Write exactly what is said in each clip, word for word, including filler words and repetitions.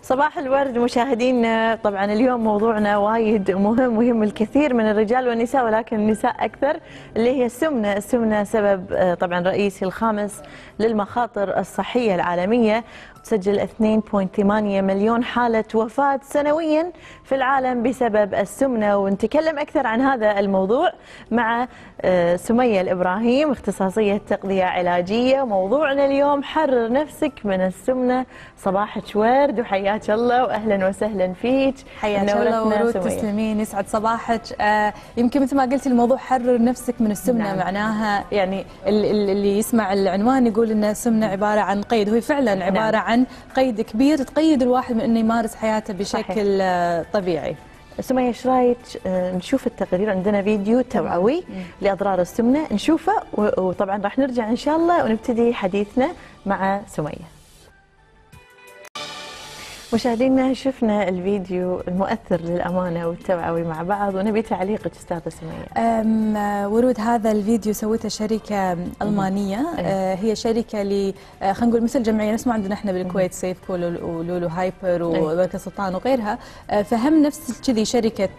صباح الورد مشاهدينا. طبعا اليوم موضوعنا وايد مهم ويهم الكثير من الرجال والنساء، ولكن النساء أكثر، اللي هي السمنة. السمنة سبب طبعا رئيسي الخامس للمخاطر الصحية العالمية، تسجل اثنين فاصلة ثمانية مليون حالة وفاة سنويا في العالم بسبب السمنة. ونتكلم أكثر عن هذا الموضوع مع سمية الإبراهيم، اختصاصية تغذية علاجية. موضوعنا اليوم حرر نفسك من السمنة. صباحك ورد وحياك الله واهلا وسهلا فيك. حياك الله ورود، تسلمين، يسعد صباحك. آه يمكن مثل ما قلتي الموضوع حرر نفسك من السمنه. نعم. معناها يعني اللي يسمع العنوان يقول ان السمنه عباره عن قيد، وهي فعلا عباره نعم. عن قيد كبير تقيد الواحد من انه يمارس حياته بشكل صحيح. طبيعي. سمية، ايش رايك نشوف التقرير؟ عندنا فيديو توعوي لاضرار السمنه نشوفه، وطبعا راح نرجع ان شاء الله ونبتدي حديثنا مع سمية. مشاهدينا، شفنا الفيديو المؤثر للأمانة والتوعوي مع بعض، ونبي تعليقك أستاذة سمية. ورود، هذا الفيديو سويته شركة ألمانية. أه. هي شركة ل خلينا نقول مثل جمعية نفس ما عندنا احنا بالكويت سيف ولولو هايبر ومركز سلطان وغيرها. فهم نفس كذي شركة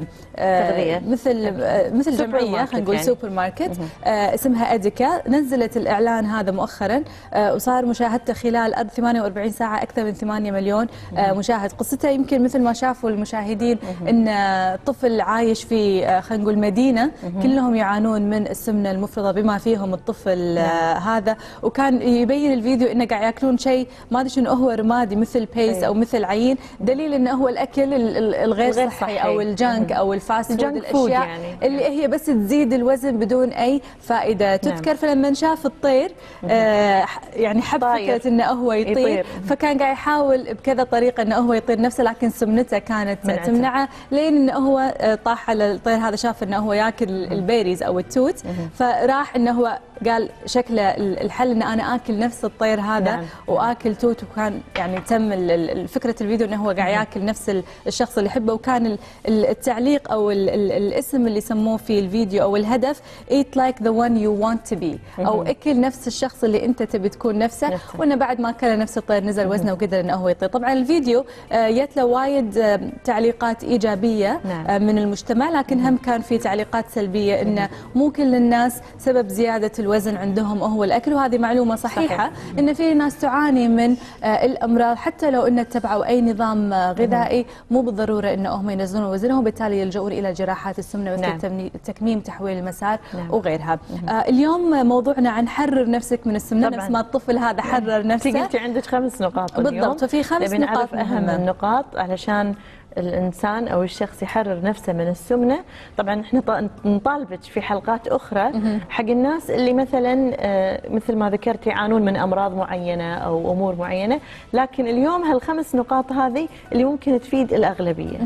تغذية مثل مثل جمعية خلينا نقول يعني. سوبر ماركت اسمها أديكا. نزلت الإعلان هذا مؤخرا وصار مشاهدته خلال ثمانية وأربعين ساعة أكثر من ثمانية مليون مشاهد. قصته يمكن مثل ما شافوا المشاهدين ان طفل عايش في خلينا نقول مدينه كلهم يعانون من السمنه المفرطه بما فيهم الطفل هذا، وكان يبين الفيديو انه قاعد ياكلون شيء ما ادري شنو هو، رمادي مثل بيس او مثل عيين، دليل انه هو الاكل الغير صحي, صحي او الجانك او الفاست فود، الاشياء يعني. اللي هي بس تزيد الوزن بدون اي فائده تذكر. نعم. فلما شاف الطير آه يعني حب فكره انه هو يطير, يطير. فكان قاعد يحاول بكذا طريقه انه هو يطير نفسه، لكن سمنته كانت منعته. تمنعه، لين انه هو طاح على الطير هذا، شاف انه هو ياكل البيريز او التوت، فراح انه هو قال شكله الحل ان انا اكل نفس الطير هذا. نعم. واكل توت. وكان يعني تم فكره الفيديو انه هو قاعد ياكل نفس الشخص اللي يحبه. وكان التعليق او الاسم اللي سموه في الفيديو او الهدف eat like the one you want to be، او اكل نفس الشخص اللي انت تبي تكون نفسه. وانه بعد ما اكل نفس الطير نزل وزنه وقدر انه هو يطير. طبعا الفيديو جت له وايد تعليقات ايجابيه. نعم. من المجتمع، لكن هم كان في تعليقات سلبيه انه مو كل الناس سبب زياده الوزن عندهم هو الاكل، وهذه معلومه صحيحه. صحيح. ان في ناس تعاني من الامراض حتى لو ان اتبعوا اي نظام غذائي، مو بالضروره انه هم ينزلون وزنهم، وبالتالي يلجؤون الى جراحات السمنه مثل تكميم تحويل المسار. نعم. وغيرها. اليوم موضوعنا عن حرر نفسك من السمنه. نفس ما الطفل هذا حرر نفسه. قلتي عندك خمس نقاط اليوم. بالضبط. ففي خمس نقاط أهم النقاط علشان الإنسان أو الشخص يحرر نفسه من السمنة. طبعا احنا نطالبك في حلقات أخرى حق الناس اللي مثلا مثل ما ذكرت يعانون من أمراض معينة أو أمور معينة، لكن اليوم هالخمس نقاط هذه اللي ممكن تفيد الأغلبية.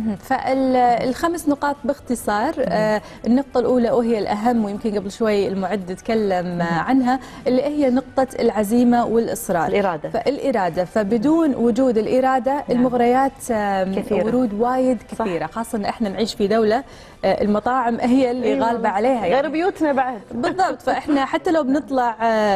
فالخمس نقاط باختصار، النقطة الأولى وهي الأهم، ويمكن قبل شوي المعد تكلم عنها، اللي هي نقطة العزيمة والإصرار، الإرادة. فالإرادة، فبدون وجود الإرادة نعم. المغريات كثيرة. ورود وايد كثيرة. صح. خاصة ان احنا نعيش في دولة المطاعم هي اللي أيوة. غالبة عليها يعني. غير بيوتنا بعد. بالضبط. فاحنا حتى لو بنطلع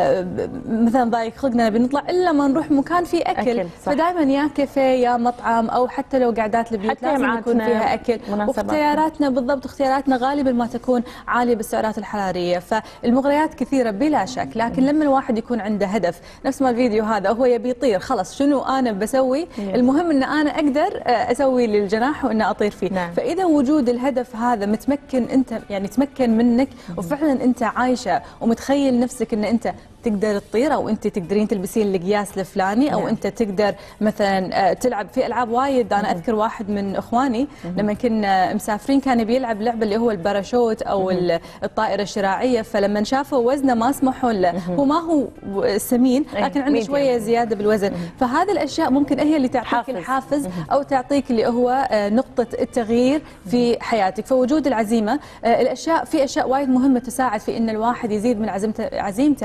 مثلا ضايق خلقنا بنطلع الا ما نروح مكان فيه اكل, أكل. فدائما يا كافيه يا مطعم، او حتى لو قعدات البيوت لازم يكون فيها اكل. واختياراتنا بالضبط اختياراتنا غالبا ما تكون عالية بالسعرات الحرارية. فالمغريات كثيرة بلا شك، لكن لما الواحد يكون عنده هدف نفس ما الفيديو هذا، هو يبي يطير، خلاص شنو انا بسوي؟ المهم ان انا اقدر اسوي للجناح وان اطير فيه. نعم. فاذا وجود الهدف هذا متمكن انت يعني تمكن منك، وفعلا انت عايشه ومتخيل نفسك ان انت تقدر تطير، او انت تقدرين تلبسين القياس الفلاني، او نعم. انت تقدر مثلا تلعب في العاب وايد. انا اذكر واحد من اخواني لما كنا مسافرين كان بيلعب لعبه اللي هو الباراشوت او الطائره الشراعيه، فلما شافوا وزنه ما سمحوا له. هو ما هو سمين، لكن عنده شويه زياده بالوزن. فهذه الاشياء ممكن هي اللي تعطيك حافز. الحافز او تعطيك اللي هو نقطه التغيير في حياتك. فوجود العزيمه، الاشياء في اشياء وايد مهمه تساعد في ان الواحد يزيد من عزيمته عزيمته مثل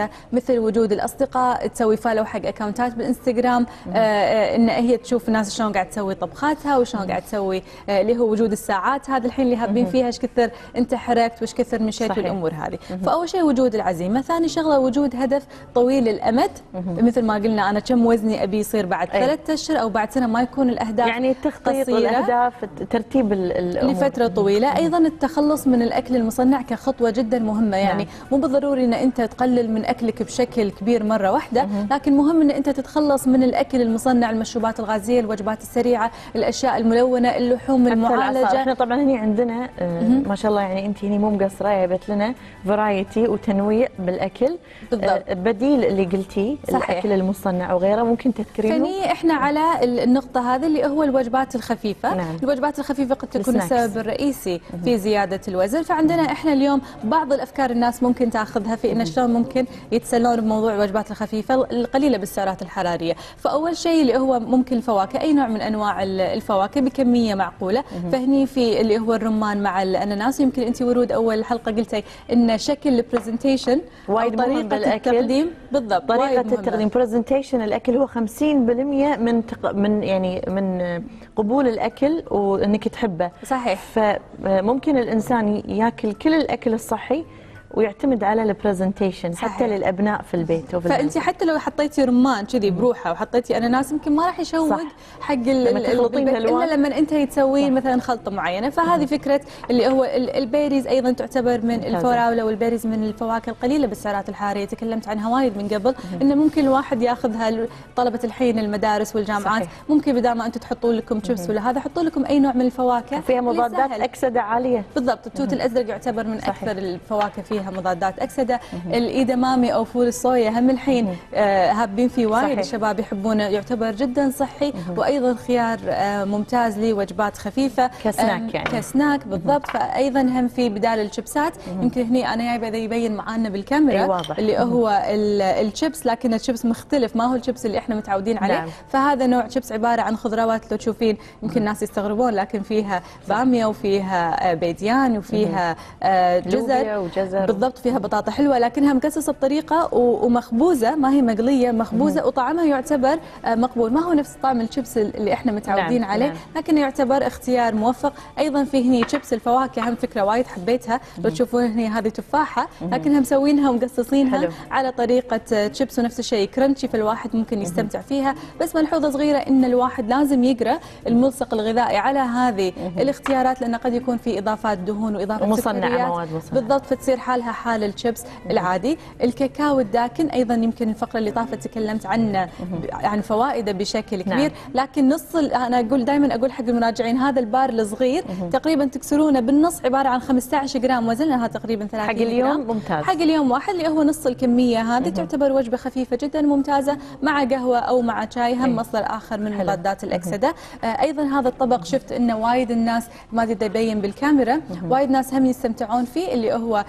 مثل وجود الاصدقاء، تسوي فولو حق اكونتات بالانستغرام، آه ان هي تشوف الناس شلون قاعد تسوي طبخاتها وشلون قاعد تسوي آه اللي هو وجود الساعات هذا الحين اللي هابين فيها ايش كثر انت حركت وايش كثر مشيت والامور هذه. فاول شيء وجود العزيمه، ثاني شغله وجود هدف طويل الامد، مثل ما قلنا انا كم وزني ابي يصير بعد ثلاثة اشهر او بعد سنه، ما يكون الاهداف يعني التخطيط والاهداف ترتيب الامور لفتره طويله. ايضا التخلص من الاكل المصنع كخطوه جدا مهمه، يعني نعم. مو بالضروري ان انت تقلل من اكلك بشكل كبير مره واحده، لكن مهم ان انت تتخلص من الاكل المصنع، المشروبات الغازيه، الوجبات السريعه، الاشياء الملونه، اللحوم المعالجه. احنا طبعا هني عندنا ما شاء الله، يعني انت هني مو مقصره، جابت لنا فرايتي وتنويع بالاكل. بالضبط. بديل اللي قلتيه الاكل المصنع وغيره، ممكن تذكرينه؟ فني احنا على النقطه هذه اللي هو الوجبات الخفيفه. نعم. الوجبات الخفيفه قد تكون السبب الرئيسي في زياده الوزن، فعندنا احنا اليوم بعض الافكار الناس ممكن تاخذها في ان شلون ممكن يتسلون بموضوع الوجبات الخفيفه القليله بالسعرات الحراريه. فاول شيء اللي هو ممكن الفواكه، اي نوع من انواع الفواكه بكميه معقوله. فهني في اللي هو الرمان مع الاناناس. يمكن انت ورود اول حلقه قلتي ان شكل البرزنتيشن وايد مهم بالاكل. التقديم بالضبط، طريقه التقديم برزنتيشن الاكل هو خمسين بالمئة من تق... من يعني من قبول الاكل وانك تحبه. صحيح. فممكن الانسان ياكل كل الاكل الصحي ويعتمد على البرزنتيشن حتى للابناء في البيت. فانت حتى لو حطيتي رمان كذي بروحه وحطيتي اناناس يمكن ما راح يشوق حق البيت الا لما انت تسوين مثلا خلطه معينه. فهذه فكره اللي هو البيريز ايضا تعتبر من الفراوله، والبيريز من الفواكه القليله بالسعرات الحراريه، تكلمت عنها وايد من قبل. انه ممكن الواحد ياخذها، طلبه الحين المدارس والجامعات. صحيح. ممكن بدل ما انتم تحطون لكم شيبس ولا هذا، حطوا لكم اي نوع من الفواكه فيها مضادات اكسده عاليه. بالضبط. التوت الازرق يعتبر من صحيح. اكثر الفواكه فيها مضادات اكسده. الايدامامي او فول الصويا هم الحين آه هابين فيه وايد، الشباب يحبونه، يعتبر جدا صحي. وايضا خيار آه ممتاز لوجبات خفيفه كسناك، يعني كسناك بالضبط. فايضا هم في بدال الشيبسات. يمكن هني انا جايبه يبين معانا بالكاميرا واضح. اللي هو الشيبس، لكن الشيبس مختلف، ما هو الشيبس اللي احنا متعودين عليه. نعم. فهذا نوع شيبس عباره عن خضروات، لو تشوفين يمكن الناس يستغربون، لكن فيها باميه وفيها بيديان وفيها آه جزر. وجزر بالضبط. فيها بطاطا حلوه لكنها مكسسه بطريقه ومخبوزه، ما هي مقليه، مخبوزه. وطعمها يعتبر مقبول، ما هو نفس طعم الشيبس اللي احنا متعودين نعم. عليه. نعم. لكن يعتبر اختيار موفق. ايضا في هني شيبس الفواكه، هم فكره وايد حبيتها. لو تشوفون هني هذه تفاحه لكنها مسوينها ومقصصينها حلو. على طريقه شيبس، ونفس الشيء كرنشي، فالواحد ممكن يستمتع فيها. بس ملحوظه صغيره ان الواحد لازم يقرا الملصق الغذائي على هذه الاختيارات، لان قد يكون في اضافات دهون واضافه مصنعه، مواد مصنعه. بالضبط. فتصير حالها حال الشيبس العادي. الكاكاو الداكن ايضا يمكن الفقره اللي طافت تكلمت عنه عن فوائده بشكل كبير. نعم. لكن نص انا اقول دائما اقول حق المراجعين هذا البار الصغير تقريبا تكسرونه بالنص، عباره عن خمسة عشر جرام، وزنها تقريبا ثلاثين حق اليوم جرام. ممتاز. حق اليوم واحد اللي هو نص الكميه هذه. تعتبر وجبه خفيفه جدا ممتازه مع قهوه او مع شاي، هم مصدر اخر من مضادات الاكسده. آه ايضا هذا الطبق شفت انه وايد الناس، ما ادري يبين بالكاميرا، وايد ناس هم يستمتعون فيه، اللي هو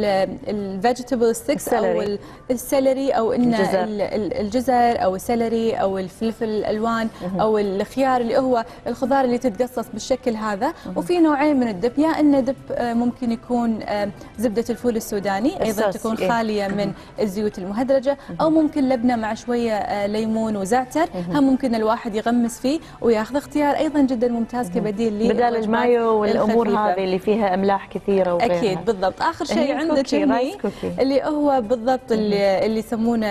الفيجيتابل ستيكس او السلري، او ان الجزر, الجزر او السلري او الفلفل الالوان او الخيار، اللي هو الخضار اللي تتقصص بالشكل هذا. وفي نوعين من الدب، يا ان دب ممكن يكون زبده الفول السوداني ايضا تكون خاليه من الزيوت المهدرجه، او ممكن لبنه مع شويه ليمون وزعتر، هم ممكن الواحد يغمس فيه وياخذ. اختيار ايضا جدا ممتاز كبديل لي بدال المايو والامور هذه اللي فيها املاح كثيره وغيرها. اكيد بالضبط. اخر شيء عندك اللي هو بالضبط اللي اللي يسمونه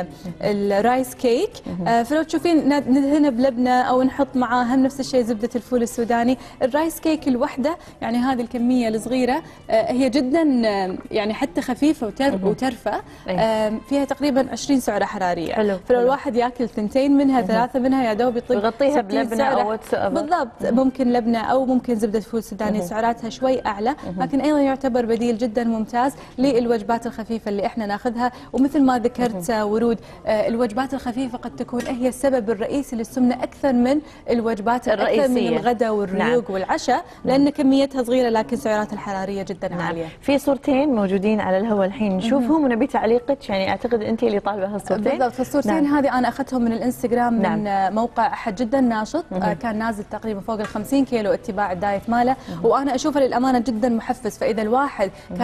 الرايس كيك. آه فلو تشوفين ندهنه بلبنه او نحط معاه هم نفس الشيء زبده الفول السوداني. الرايس كيك الوحده يعني هذه الكميه الصغيره آه هي جدا آه يعني حتى خفيفه وتر وترفى. آه فيها تقريبا عشرين سعره حراريه. حلو. فلو الواحد ياكل ثنتين منها ثلاثه منها يا دوب يطيب يغطيها بلبنه او بالضبط. ممكن لبنه او ممكن زبده فول سوداني سعراتها شوي اعلى، لكن ايضا يعتبر بديل جدا ممتاز للوجبات الخفيفه اللي احنا ناخذها. ومثل ما ذكرت ورود، الوجبات الخفيفه قد تكون هي السبب الرئيسي للسمنه اكثر من الوجبات الرئيسيه، اكثر من الغداء والريوق. نعم. والعشاء، لان كميتها صغيره لكن سعرات الحراريه جدا نعم. عاليه. في صورتين موجودين على الهواء الحين نشوفهم ونبي تعليقك، يعني اعتقد انت اللي طالبه هالصورتين. بالضبط. فالصورتين نعم. هذه انا اخذتهم من الانستغرام. نعم. من موقع احد جدا ناشط. مم. كان نازل تقريبا فوق ال خمسين كيلو اتباع الدايت ماله. مم. وانا اشوفه للامانه جدا محفز. فاذا الواحد كان مسوي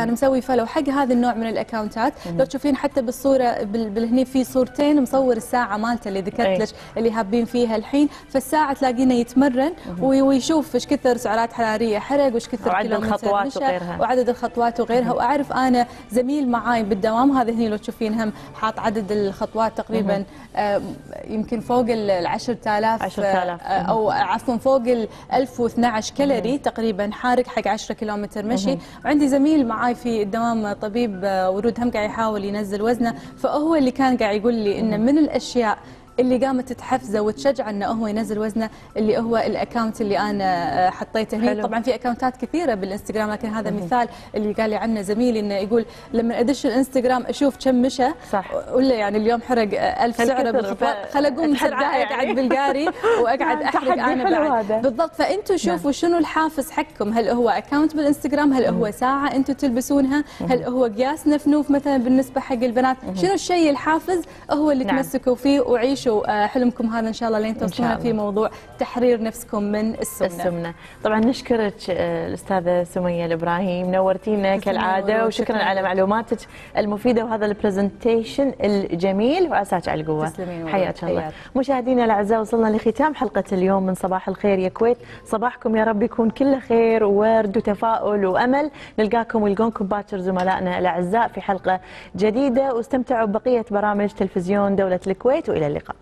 فولو حق هذا النوع من الاكونتات. لو تشوفين حتى بالصوره بالهني في صورتين مصور الساعه مالته اللي ذكرت لك اللي هابين فيها الحين، فالساعه تلاقينه يتمرن ويشوف ايش كثر سعرات حراريه حرق وايش كثر كيلومتر مشى وعدد الخطوات وغيرها. واعرف انا زميل معاي بالدوام هذا هني لو تشوفين هم حاط عدد الخطوات تقريبا آه يمكن فوق ال عشرة آلاف آه او عفوا فوق ال ألف واثنعش كالوري تقريبا حارق حق عشرة كيلومتر مشي. وعندي زميل معاي في الدوام طبيب آه ورود هم قاعد يحاول ينزل وزنه، فهو اللي كان قاعد يقول لي ان من الاشياء اللي قامت تحفزه وتشجعه انه هو ينزل وزنه اللي هو الاكونت اللي انا حطيته هنا. طبعا في اكونتات كثيره بالانستغرام لكن هذا مثال اللي قال لي عنه زميلي، انه يقول لما ادش الانستغرام اشوف كم مشى صح ولا يعني اليوم حرق ألف سعره بالخطوات، خل اقوم ست دقائق اقعد بالقاري واقعد احرق انا بعد. بالضبط. فانتم شوفوا شنو الحافز حقكم، هل هو اكونت بالانستغرام، هل هو ساعه انتم تلبسونها، هل هو قياس نفنوف مثلا بالنسبه حق البنات، شنو الشيء الحافز هو اللي تمسكوا فيه وعيشوا حلمكم هذا ان شاء الله لين توصلون في موضوع تحرير نفسكم من السمنه. السمنه. طبعا نشكرك الاستاذه سميه الابراهيم، نورتينا كالعاده، وشكرا على معلوماتك المفيده وهذا البرزنتيشن الجميل، وعساك على القوه. حياك الله. مشاهدينا الاعزاء وصلنا لختام حلقه اليوم من صباح الخير يا كويت. صباحكم يا رب يكون كله خير وورد وتفاؤل وامل. نلقاكم ويلقونكم باكر زملائنا الاعزاء في حلقه جديده، واستمتعوا ببقيه برامج تلفزيون دوله الكويت، والى اللقاء.